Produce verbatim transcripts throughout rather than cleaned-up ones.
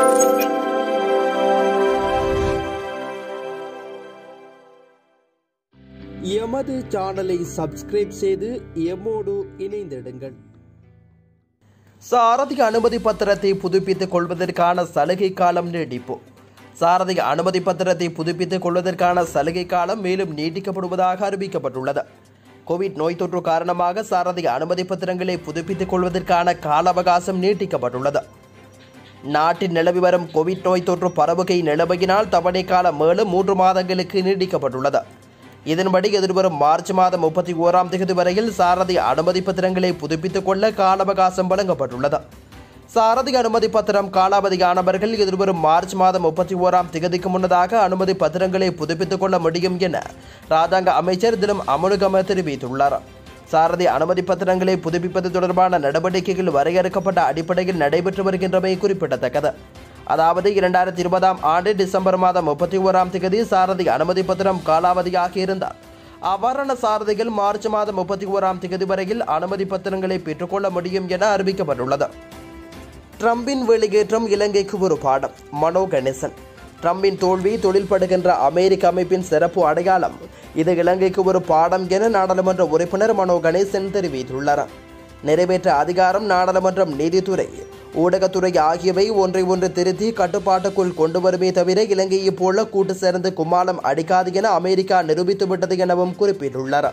எமது சேனலை சப்ஸ்கிரைப் செய்து எம்மோடு இணைந்திடுங்கள். சாரதி அனுமதி பத்திரத்தை புதுப்பித்துக் கொள்வதற்கான சலுகை காலம் நீடிப்பு. சாரதி அனுமதி பத்திரத்தை புதுப்பித்துக் கொள்வதற்கான சலுகை காலம் மேலும் நீட்டிக்கப்படுவதாக அறிவிக்கப்பட்டுள்ளது. கோவிட் நோய் தொற்று காரணமாக சாரதி அனுமதி பத்திரங்களை புதுப்பித்துக் கொள்வதற்கான கால அவகாசம் நீட்டிக்கப்பட்டுள்ளது. நாட்டில் நிலவி வரும் கோவிட் நோய் தொற்று பரவுகை நிலைமையினால் தவணை காலம் மேலும் மூன்று மாதங்களுக்கு நீட்டிக்கப்பட்டுள்ளது. இதன்படி எதிர்வரும் மார்ச் மாதம் முப்பத்தி ஓராம் தேதி வரையில் சாரதி அனுமதி பத்திரங்களை புதுப்பித்துக் கொள்ள கால அவகாசம் வழங்கப்பட்டுள்ளது. சாரதி அனுமதி பத்திரம் காலாவதியானவர்கள் எதிர்வரும் மார்ச் மாதம் முப்பத்தி ஓராம் தேதிக்கு முன்னதாக அனுமதி பத்திரங்களை புதுப்பித்துக் கொள்ள முடியும் என ராஜாங்க அமைச்சர் தினம் அமுனுகம தெரிவித்துள்ளார். சாரதி அனுமதி பத்திரங்களை புதுப்பிப்பது தொடர்பான நடவடிக்கைகள் வரையறுக்கப்பட்ட அடிப்படையில் நடைபெற்று வருகின்றமை குறிப்பிடத்தக்கது. அதாவது இரண்டாயிரத்தி இருபதாம் ஆண்டு டிசம்பர் மாதம் முப்பத்தி ஓராம் தேதி சாரதி அனுமதி பத்திரம் காலாவதியாக இருந்தார். அவ்வாறான சாரதிகள் மார்ச் மாதம் முப்பத்தி ஓராம் தேதி வரையில் அனுமதி பத்திரங்களை பெற்றுக்கொள்ள முடியும் என அறிவிக்கப்பட்டுள்ளது. ட்ரம்பின் வெளியேற்றம் இலங்கைக்கு ஒரு பாடம். மனோ கணேசன். ட்ரம்பின் தோல்வி தொழில்படுகின்ற அமெரிக்க அமைப்பின் சிறப்பு அடையாளம். இது இலங்கைக்கு ஒரு பாடம் என நாடாளுமன்ற உறுப்பினர் மனோ கணேசன் தெரிவித்துள்ளார். நிறைவேற்ற அதிகாரம், நாடாளுமன்றம், நீதித்துறை, ஊடகத்துறை ஆகியவை ஒன்றை ஒன்று திருத்தி கட்டுப்பாட்டுக்குள் கொண்டு வருமே தவிர இலங்கையைப் போல கூட்டு சேர்ந்து கும்மாளம் அடிக்காது என அமெரிக்கா நிரூபித்துவிட்டது எனவும் குறிப்பிட்டுள்ளார்.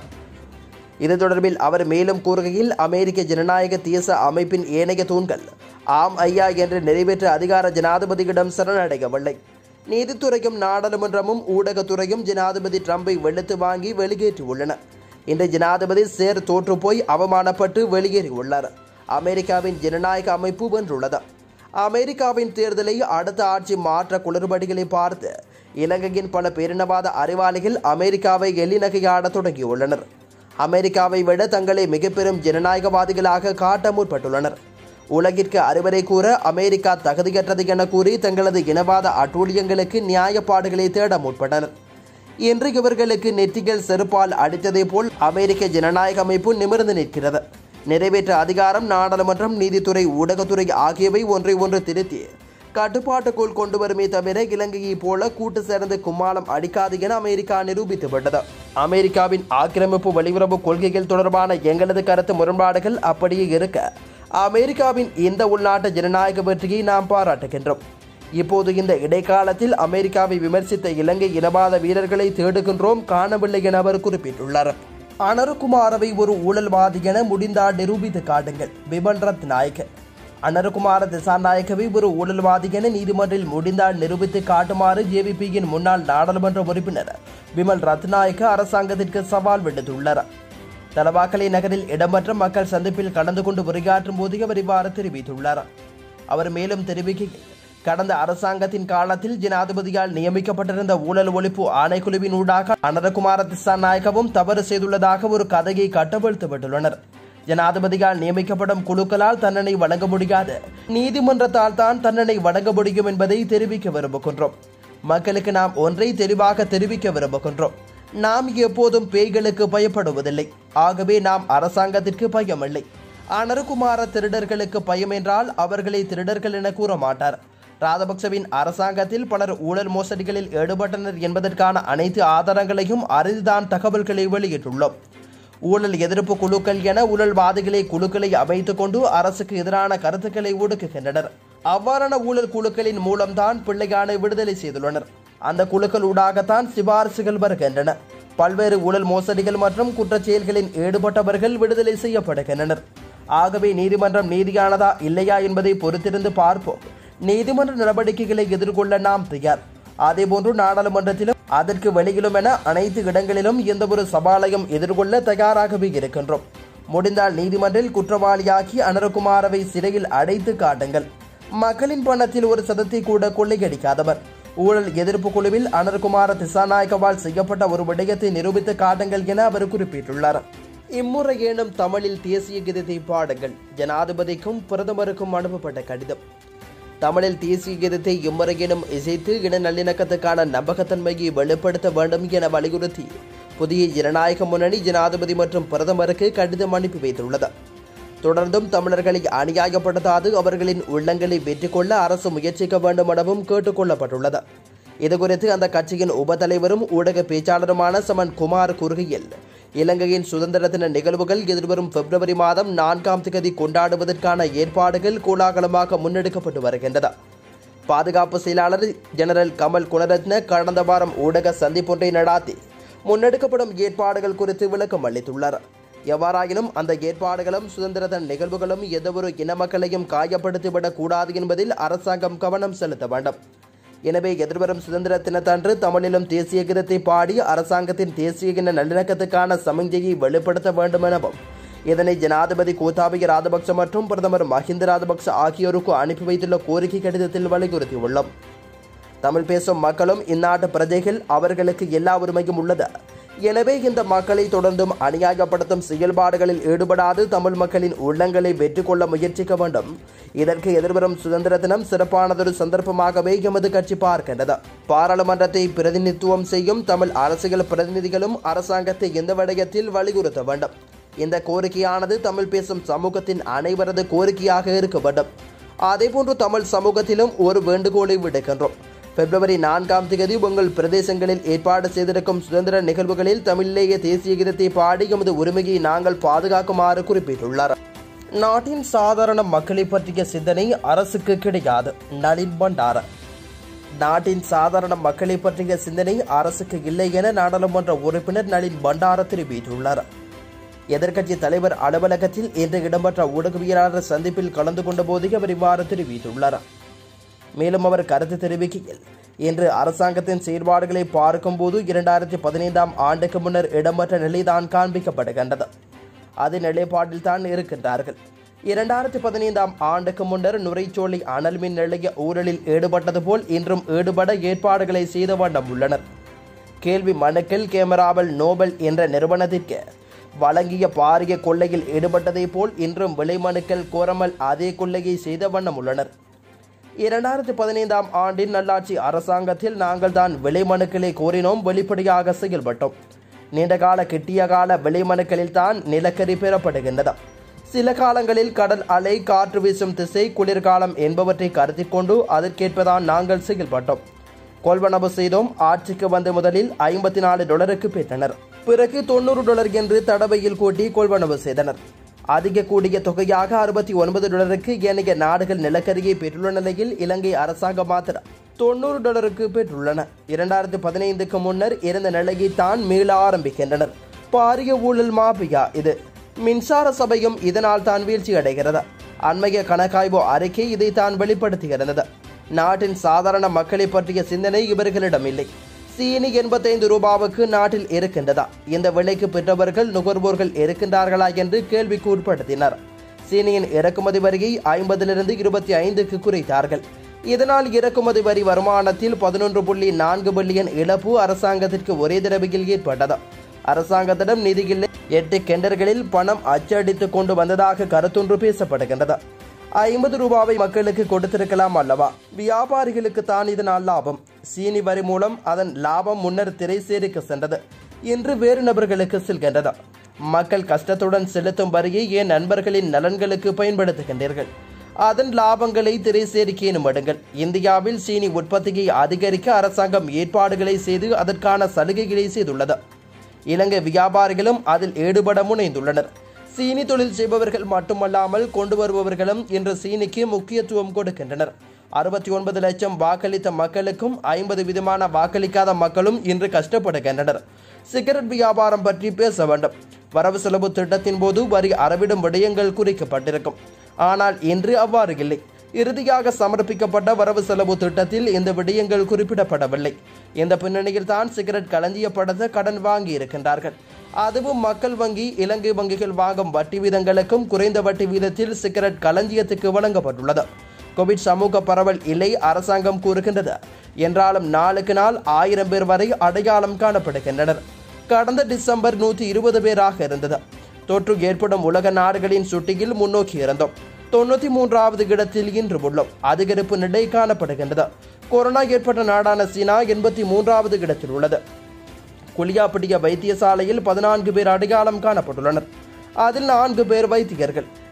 இது தொடர்பில் அவர் மேலும் கூறுகையில், அமெரிக்க ஜனநாயக தேச அமைப்பின் ஏனைய தூண்கள் ஆம் ஐயா என்று நிறைவேற்ற அதிகார ஜனாதிபதியிடம் சரணடையவில்லை. நீதித்துறையும் நாடாளுமன்றமும் ஊடகத்துறையும் ஜனாதிபதி ட்ரம்பை வெளுத்து வாங்கி வெளியேற்றியுள்ளன. இன்று ஜனாதிபதி சேர் தோற்றுப்போய் அவமானப்பட்டு வெளியேறியுள்ளார். அமெரிக்காவின் ஜனநாயக அமைப்பு வென்றுள்ளது. அமெரிக்காவின் தேர்தலை அடுத்த ஆட்சி மாற்ற குளறுபடிகளை பார்த்து இலங்கையின் பல பேரினவாத அறிவாளிகள் அமெரிக்காவை எள்ளிநகையாட தொடங்கியுள்ளனர். அமெரிக்காவை விட தங்களை மிக பெரும் ஜனநாயகவாதிகளாக காட்ட முற்பட்டுள்ளனர். உலகிற்கு அறிவுரை கூற அமெரிக்கா தகுதியற்றது என கூறி தங்களது இனவாத அட்டூழியங்களுக்கு நியாயப்பாடுகளை தேட முற்பட்டனர். இன்று இவர்களுக்கு நெற்றிகள் செருப்பால் அடித்ததை போல் அமெரிக்க ஜனநாயக அமைப்பு நிமிர்ந்து நிற்கிறது. நிறைவேற்ற அதிகாரம், நாடாளுமன்றம், நீதித்துறை, ஊடகத்துறை ஆகியவை ஒன்றை ஒன்று திருத்தி கட்டுப்பாட்டுக்குள் கொண்டு வருமே தவிர இலங்கையைப் போல கூட்டு சேர்ந்து கும்மாளம் அடிக்காது என அமெரிக்கா நிரூபித்துவிட்டது. அமெரிக்காவின் ஆக்கிரமிப்பு வெளியுறவு கொள்கைகள் தொடர்பான எங்களது கருத்து முரண்பாடுகள் அப்படியே இருக்க அமெரிக்காவின் இந்த உள்நாட்டு ஜனநாயக வெற்றியை நாம் பாராட்டுகின்றோம். இப்போது இந்த இடைக்காலத்தில் அமெரிக்காவை விமர்சித்த இலங்கை இனவாத வீரர்களை தேடுகின்றோம், காணவில்லை என அவர் குறிப்பிட்டுள்ளார். அனருகுமாரவை ஒரு ஊழல்வாதி என முடிந்தால் நிரூபித்து காட்டுங்கள். விமல் ரத்நாயக்க. அனருகுமார திசாநாயக்கவை ஒரு ஊழல்வாதி என நீதிமன்றில் முடிந்தால் நிரூபித்து காட்டுமாறு ஜேவிபியின் முன்னாள் நாடாளுமன்ற உறுப்பினர் விமல் ரத்நாயக்க அரசாங்கத்திற்கு சவால் விடுத்துள்ளார். தலவாக்கலை நகரில் இடம்பெற்ற மக்கள் சந்திப்பில் கலந்து கொண்டு உரையாற்றும் போது அவர் இவ்வாறு தெரிவித்துள்ளார். அவர் மேலும் தெரிவிக்கையில், கடந்த அரசாங்கத்தின் காலத்தில் ஜனாதிபதியால் நியமிக்கப்பட்டிருந்த ஊழல் ஒழிப்பு ஆணைக்குழுவின் ஊடாக அனரகுமார திசாநாயக்கவும் தவறு செய்துள்ளதாக ஒரு கதையை கட்டவிழ்த்துவிட்டுள்ளனர். ஜனாதிபதியால் நியமிக்கப்படும் குழுக்களால் தண்டனை வழங்க முடியாது, நீதிமன்றத்தால் தான் தண்டனை வழங்க முடியும் என்பதை தெரிவிக்க விரும்புகின்றோம். மக்களுக்கு நாம் ஒன்றை தெளிவாக தெரிவிக்க விரும்புகின்றோம். நாம் எப்போதும் பேய்களுக்கு பயப்படுவதில்லை. ஆகவே நாம் அரசாங்கத்திற்கு பயமில்லை. அனருகுமார திருடர்களுக்கு பயம் என்றால் அவர்களை திருடர்கள் என கூற மாட்டார். ராஜபக்சவின் அரசாங்கத்தில் பலர் ஊழல் மோசடிகளில் ஈடுபட்டனர் என்பதற்கான அனைத்து ஆதாரங்களையும் அறிந்துதான் தகவல்களை வெளியிட்டுள்ளோம். ஊழல் எதிர்ப்பு குழுக்கள் என ஊழல்வாதிகளை குழுக்களை அமைத்துக் கொண்டு அரசுக்கு எதிரான கருத்துக்களை ஒடுக்குகின்றனர். அவ்வாறான ஊழல் குழுக்களின் மூலம்தான் பிள்ளையானை விடுதலை செய்துள்ளனர். அந்த குழுக்கள் ஊடாகத்தான் சிபாரிசுகள் வருகின்றன. பல்வேறு ஊழல் மோசடிகள் மற்றும் குற்றச்செயல்களில் ஈடுபட்டவர்கள் விடுதலை செய்யப்படுகின்றனர். ஆகவே நீதிமன்றம் நீதியானதா இல்லையா என்பதை பொறுத்திருந்து பார்ப்போம். நீதிமன்ற நடவடிக்கைகளை எதிர்கொள்ள நாம் தயார். அதேபோன்று நாடாளுமன்றத்திலும் அதற்கு வெளியிலும் என அனைத்து இடங்களிலும் எந்த ஒரு சவாலையும் எதிர்கொள்ள தயாராகவே இருக்கின்றோம். முடிந்தால் நீதிமன்றில் குற்றவாளியாக்கி அனருகுமாரவை சிறையில் அடைத்து காட்டுங்கள். மக்களின் பணத்தில் ஒரு சதத்தை கூட கொள்ளையடிக்காதவர். ஊழல் எதிர்ப்பு குழுவில் அனருகுமார திசாநாயக்கவால் செய்யப்பட்ட ஒரு விடயத்தை நிரூபித்து காட்டுங்கள் என அவர் குறிப்பிட்டுள்ளார். இம்முறை ஏனும் தமிழில் தேசிய கீதத்தை பாடுங்கள். ஜனாதிபதிக்கும் பிரதமருக்கும் அனுப்பப்பட்ட கடிதம். தமிழில் தேசிய கீதத்தை இம்முறையினும் இசைத்து இன நல்லிணக்கத்துக்கான நம்பகத்தன்மையை வெளிப்படுத்த வேண்டும் என வலியுறுத்தி புதிய ஜனநாயக முன்னணி ஜனாதிபதி மற்றும் பிரதமருக்கு கடிதம் அனுப்பி வைத்துள்ளது. தொடர்ந்தும் தமிழர்களை அநியாயப்படுத்தாது அவர்களின் உள்ளங்களை வெற்றி கொள்ள அரசு முயற்சிக்க வேண்டும் எனவும் கேட்டுக் கொள்ளப்பட்டுள்ளது. இதுகுறித்து அந்த கட்சியின் உபதலைவரும் ஊடக பேச்சாளருமான சமன் குமார் கூறுகையில், இலங்கையின் சுதந்திர தின நிகழ்வுகள் எதிர்வரும் பிப்ரவரி மாதம் நான்காம் தேதி கொண்டாடுவதற்கான ஏற்பாடுகள் கோலாகலமாக முன்னெடுக்கப்பட்டு வருகின்றன. பாதுகாப்பு செயலாளர் ஜெனரல் கமல் குணரத்ன கடந்த வாரம் ஊடக சந்திப்பொன்றை நடாத்தி முன்னெடுக்கப்படும் ஏற்பாடுகள் குறித்து விளக்கம் அளித்துள்ளார். எவ்வாறாயினும் அந்த ஏற்பாடுகளும் சுதந்திர தின நிகழ்வுகளும் எந்தவொரு இன மக்களையும் காயப்படுத்திவிடக் கூடாது என்பதில் அரசாங்கம் கவனம் செலுத்த வேண்டும். எனவே எதிர்வரும் சுதந்திர தினத்தன்று தமிழிலும் தேசிய கீதத்தை பாடி அரசாங்கத்தின் தேசிய இன நல்லிணக்கத்துக்கான சமிஞ்சையை வெளிப்படுத்த வேண்டும் எனவும் இதனை ஜனாதிபதி கோத்தாபய ராஜபக்ச மற்றும் பிரதமர் மஹிந்த ராஜபக்ச ஆகியோருக்கு அனுப்பி வைத்துள்ள கோரிக்கை கடிதத்தில் வலியுறுத்தியுள்ளோம். தமிழ் பேசும் மக்களும் இந்நாட்டு பிரஜைகள், அவர்களுக்கு எல்லா உரிமையும் உள்ளது. எனவே இந்த மக்களை தொடர்ந்தும் அநியாயப்படுத்தும் செயல்பாடுகளில் ஈடுபடாது தமிழ் மக்களின் உள்ளங்களை வெற்றி கொள்ள முயற்சிக்க வேண்டும். இதற்கு எதிர்வரும் சுதந்திர தினம் சிறப்பானதொரு சந்தர்ப்பமாகவே எமது கட்சி பார்க்கின்றது. பாராளுமன்றத்தை பிரதிநிதித்துவம் செய்யும் தமிழ் அரசியல் பிரதிநிதிகளும் அரசாங்கத்தை இந்த விடயத்தில் வலியுறுத்த வேண்டும். இந்த கோரிக்கையானது தமிழ் பேசும் சமூகத்தின் அனைவரது கோரிக்கையாக இருக்க வேண்டும். அதேபோன்று தமிழ் சமூகத்திலும் ஒரு வேண்டுகோளை விடுக்கின்றோம். பிப்ரவரி நான்காம் தேதி உங்கள் பிரதேசங்களில் ஏற்பாடு செய்திருக்கும் சுதந்திர நிகழ்வுகளில் தமிழிலேயே தேசிய கீதத்தை பாடி எமது உரிமையை நாங்கள் பாதுகாக்குமாறு குறிப்பிட்டுள்ளார். நாட்டின் சாதாரண மக்களை பற்றிய சிந்தனை அரசுக்கு கிடையாது. நளின் பண்டார. நாட்டின் சாதாரண மக்களை பற்றிய சிந்தனை அரசுக்கு இல்லை என நாடாளுமன்ற உறுப்பினர் நளின் பண்டார தெரிவித்துள்ளார். எதிர்க்கட்சி தலைவர் அலுவலகத்தில் இன்று இடம்பெற்ற ஊடகவியலாளர் சந்திப்பில் கலந்து கொண்ட போது அவர் இவ்வாறு தெரிவித்துள்ளார். மேலும் அவர் கருத்து தெரிவிக்கையில், இன்று அரசாங்கத்தின் செயல்பாடுகளை பார்க்கும்போது இரண்டாயிரத்தி பதினைந்தாம் ஆண்டுக்கு முன்னர் இடம்பெற்ற நிலைதான் காண்பிக்கப்படுகின்றது. அது நிலைப்பாட்டில் தான் இருக்கின்றார்கள். இரண்டாயிரத்தி பதினைந்தாம் ஆண்டுக்கு முன்னர் நுரைச்சோலை அனல் மின் நிலைய ஊழலில் ஈடுபட்டது போல் இன்றும் ஈடுபட ஏற்பாடுகளை செய்த வண்ணம் உள்ளனர். கேள்வி மனுக்கள் கேமராவல் நோபல் என்ற நிறுவனத்திற்கு வழங்கிய பாரிய கொள்ளையில் ஈடுபட்டதை போல் இன்றும் விலை மனுக்கள் கோராமல் அதே கொள்ளையை செய்த வண்ணம் உள்ளனர். இரண்டாயிரத்தி பதினைந்தாம் ஆண்டின் நல்லாட்சி அரசாங்கத்தில் நாங்கள் தான் விலை மனுக்களை கோரினோம், வெளிப்படையாக செயல்பட்டோம். நீண்டகால கிட்டிய கால விலை மனுக்களில் தான் நிலக்கரி பெறப்படுகின்றது. சில காலங்களில் கடல் அலை, காற்று வீசும் திசை, குளிர்காலம் என்பவற்றை கருத்தில் கொண்டு அதற்கேற்பதான் நாங்கள் செயல்பட்டோம். கொள்வனவு செய்தோம். ஆட்சிக்கு வந்து முதலில் ஐம்பத்தி நாலு டாலருக்கு பெற்றனர். பிறகு தொண்ணூறு டாலர் என்று தடவையில் கூட்டி கொள்வனவு செய்தனர். அதிக கூடிய தொகையாக அறுபத்தி ஒன்பது டாலருக்கு ஏனைய நாடுகள் நிலக்கரியை பெற்றுள்ள நிலையில் இலங்கை அரசாங்கம் மாத்திரம் தொண்ணூறு டாலருக்கு பெற்றுள்ளன. இரண்டாயிரத்தி பதினைந்துக்கு முன்னர் இருந்த நிலையை தான் மீள ஆரம்பிக்கின்றனர். பாரிய ஊழல் மாபியா இது. மின்சார சபையும் இதனால் தான் வீழ்ச்சி அடைகிறது. அண்மைய கணக்காய்வு அறிக்கை இதைத்தான் வெளிப்படுத்துகிறது. நாட்டின் சாதாரண மக்களை பற்றிய சிந்தனை இவர்களிடம் இல்லை. சீனி எண்பத்தைந்து ரூபாவுக்கு நாட்டில் இருக்கின்றதா? இந்த விலைக்கு பெற்றவர்கள் நுகர்வோர்கள் இருக்கின்றார்களா என்று கேள்விக்கு உட்படுத்தினர். சீனியின் இறக்குமதி வரியை ஐம்பதிலிருந்து இருபத்தி ஐந்துக்கு குறைத்தார்கள். இதனால் இறக்குமதி வரி வருமானத்தில் பதினொன்று புள்ளி நான்கு பில்லியன் இழப்பு அரசாங்கத்திற்கு ஒரே தடவையில் ஏற்பட்டது. அரசாங்கத்திடம் நிதி இல்லை. எட்டு கெண்டர்களில் பணம் அச்சடித்துக் கொண்டு வந்ததாக கருத்தொன்று பேசப்படுகின்றது. ஐம்பது ரூபாவை மக்களுக்கு கொடுத்திருக்கலாம் அல்லவா? வியாபாரிகளுக்கு தான் இதனால் லாபம். சீனி வரி மூலம் அதன் லாபம் முன்னர் திரைசேரிக்கு சென்றது, இன்று வேறு நபர்களுக்கு செல்கின்றது. மக்கள் கஷ்டத்துடன் செலுத்தும் வரியை ஏன் நண்பர்களின் நலன்களுக்கு பயன்படுத்துகின்றீர்கள்? அதன் லாபங்களை திரைசேரிக்கேனும் எடுங்கள். இந்தியாவில் சீனி உற்பத்தியை அதிகரிக்க அரசாங்கம் ஏற்பாடுகளை செய்து அதற்கான சலுகைகளை செய்துள்ளது. இலங்கை வியாபாரிகளும் அதில் ஈடுபட முனைந்துள்ளனர். சீனி தொழில் செய்பவர்கள் மட்டுமல்லாமல் கொண்டு வருபவர்களும் இன்று சீனிக்கு முக்கியத்துவம் கொடுக்கின்றனர். அறுபத்தி ஒன்பது லட்சம் வாக்களித்த மக்களுக்கும் ஐம்பது விதமான வாக்களிக்காத மக்களும் இன்று கஷ்டப்படுகின்றனர். சிகரெட் வியாபாரம் பற்றி பேச வேண்டும். வரவு செலவு திட்டத்தின் போது வரி அறவிடும் விடயங்கள் குறிக்கப்பட்டிருக்கும். ஆனால் இன்று அவ்வாறு இல்லை. இறுதியாக சமர்ப்பிக்கப்பட்ட வரவு செலவு திட்டத்தில் இந்த விடயங்கள் குறிப்பிடப்படவில்லை. இந்த பின்னணியில் தான் சிகரெட் களஞ்சியப்படுத்த கடன் வாங்கி இருக்கின்றார்கள். அதுவும் மக்கள் வங்கி, இலங்கை வங்கிகள் வாங்கும் வட்டி வீதங்களுக்கும் குறைந்த வட்டி வீதத்தில் சிகரெட் களஞ்சியத்துக்கு வழங்கப்பட்டுள்ளது. கோவிட் சமூக பரவல் இல்லை அரசாங்கம் கூறுகின்றது. என்றாலும் நாளுக்கு நாள் ஆயிரம் பேர் வரை அடையாளம் காணப்படுகின்றனர். கடந்த டிசம்பர் நூற்றி இருபது பேராக இருந்தது. தொற்று ஏற்படும் உலக நாடுகளின் சுட்டியில் முன்னோக்கி இருந்தோம். தொண்ணூற்றி மூன்றாவது இடத்தில் இன்று உள்ளோம். அதிகரிப்பு நிலை காணப்படுகின்றது. கொரோனா ஏற்பட்ட நாடான சீனா எண்பத்தி மூன்றாவது இடத்தில் உள்ளது. குளியாப்பிட்டிய வைத்தியசாலையில் பதினான்கு பேர் அடையாளம் காணப்பட்டுள்ளனர். அதில் நான்கு பேர் வைத்தியர்கள்.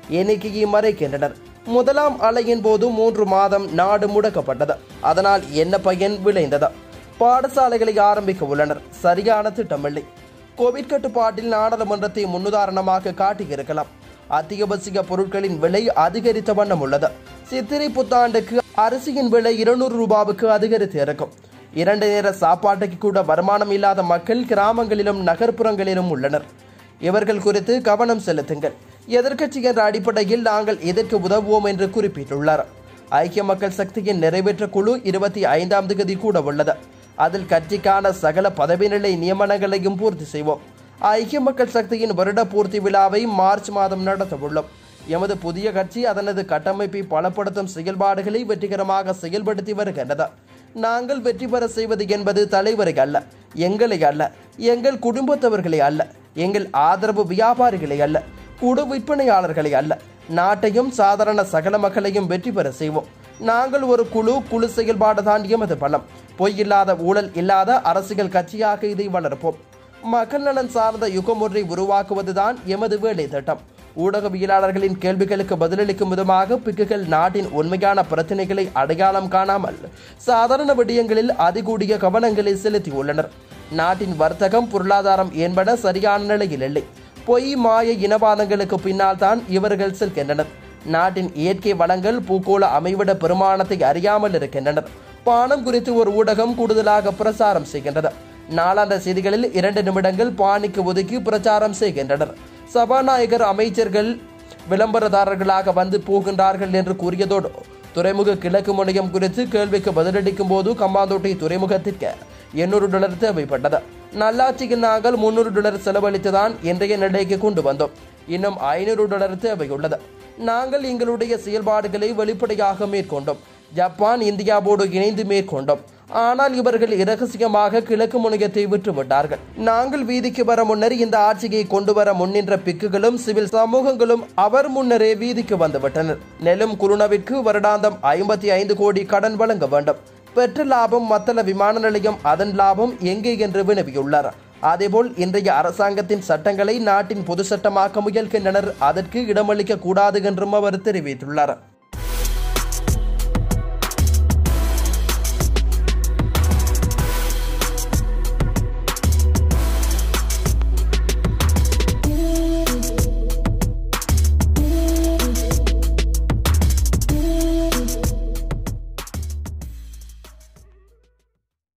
எண்ணிக்கையை மறைக்கின்றனர். முதலாம் அலையின் போது மூன்று மாதம் நாடு முடக்கப்பட்டது. அதனால் என்ன பயன் விளைந்தது? பாடசாலைகளை ஆரம்பிக்க உள்ளனர். சரியான திட்டமில்லை. கோவிட் கட்டுப்பாட்டில் நாடாளுமன்றத்தை முன்னுதாரணமாக காட்டியிருக்கலாம். அத்தியாவசிய பொருட்களின் விலை அதிகரித்த வண்ணம் உள்ளது. சித்திரை புத்தாண்டுக்கு அரிசியின் விலை இருநூறு ரூபாவுக்கு அதிகரித்து இருக்கும். இரண்டு நேர சாப்பாட்டுக்கு கூட வருமானம் இல்லாத மக்கள் கிராமங்களிலும் நகர்ப்புறங்களிலும் உள்ளனர். இவர்கள் குறித்து கவனம் செலுத்துங்கள். எதிர்க்கட்சி என்ற அடிப்படையில் நாங்கள் இதற்கு உதவுவோம் என்று குறிப்பிட்டுள்ளார். ஐக்கிய மக்கள் சக்தியின் நிறைவேற்ற குழு இருபத்தி ஐந்தாம் தேதி கூட உள்ளது. அதில் கட்சிக்கான சகல பதவி நிலை நியமனங்களையும் பூர்த்தி செய்வோம். ஐக்கிய மக்கள் சக்தியின் வருட பூர்த்தி விழாவை மார்ச் மாதம் நடத்த உள்ளோம். எமது புதிய கட்சி அதனது கட்டமைப்பை பலப்படுத்தும் செயல்பாடுகளை வெற்றிகரமாக செயல்படுத்தி வருகின்றது. நாங்கள் வெற்றி பெற செய்வது என்பது தலைவரை அல்ல, எங்களை அல்ல, எங்கள் குடும்பத்தவர்களை அல்ல, எங்கள் ஆதரவு வியாபாரிகளை அல்ல, குடு விற்பனையாளர்களை அல்ல, நாட்டையும் சாதாரண சகல மக்களையும் வெற்றி பெற செய்வோம். நாங்கள் ஒரு குழு குழு செயல்பாடு தான் எமது பலம். பொய் இல்லாத ஊழல் இல்லாத அரசியல் கட்சியாக இதை வளர்ப்போம். மக்கள் நலன் சார்ந்த யுகமுறை உருவாக்குவதுதான் எமது வேலை திட்டம். ஊடகவியலாளர்களின் கேள்விகளுக்கு பதிலளிக்கும் விதமாக பிக்குகள் நாட்டின் உண்மையான பிரச்சனைகளை அடையாளம் காணாமல் சாதாரண விடயங்களில் அதிகூடிய கவனங்களை செலுத்தியுள்ளனர். நாட்டின் வர்த்தகம் பொருளாதாரம் என்பன சரியான நிலையில் இல்லை. பொய் மாய இனவாதங்களுக்கு பின்னால் தான் இவர்கள் செல்கின்றனர். நாட்டின் இயற்கை வளங்கள் பூகோள அமைவிட பெருமானத்தை அறியாமல் இருக்கின்றனர். பானம் குறித்து ஒரு ஊடகம் கூடுதலாக பிரச்சாரம் செய்கின்றது. நாளாந்த செய்திகளில் இரண்டு நிமிடங்கள் பாணிக்கு ஒதுக்கி பிரச்சாரம் செய்கின்றனர். சபாநாயகர் அமைச்சர்கள் விளம்பரதாரர்களாக வந்து போகின்றார்கள் என்று கூறியதோடு துறைமுக கிழக்கு முனையம் குறித்து கேள்விக்கு பதிலளிக்கும் போது கம்மாந்தோட்டை துறைமுகத்திற்கு எண்ணூறு டாலர் தேவைப்பட்டது. நல்லாட்சிக்கு நாங்கள் முன்னூறு டாலர் செலவழித்துதான் இன்றைய நிலைக்கு கொண்டு வந்தோம். இன்னும் ஐநூறு டாலர் தேவையுள்ளது. நாங்கள் எங்களுடைய செயல்பாடுகளை வெளிப்படையாக மேற்கொண்டோம். ஜப்பான் இந்தியாவோடு இணைந்து மேற்கொண்டோம். ஆனால் இவர்கள் இரகசியமாக கிழக்கு முனையத்தை விட்டுவிட்டார்கள். நாங்கள் வீதிக்கு வர முன்னர் இந்த ஆட்சியை கொண்டு வர முன்னின்ற பிக்குகளும் சிவில் சமூகங்களும் அவர் முன்னரே வீதிக்கு வந்துவிட்டனர். நெலும் குருணவிற்கு வருடாந்தம் ஐம்பத்தி ஐந்து கோடி கடன் வழங்க வேண்டும். பெற்ற லாபம் மத்தள விமான நிலையம், அதன் லாபம் எங்கே என்று வினவியுள்ளார். அதேபோல் இன்றைய அரசாங்கத்தின் சட்டங்களை நாட்டின் பொது சட்டமாக்க முயல்கின்றனர். அதற்கு இடமளிக்க கூடாது என்றும் அவர் தெரிவித்துள்ளார்.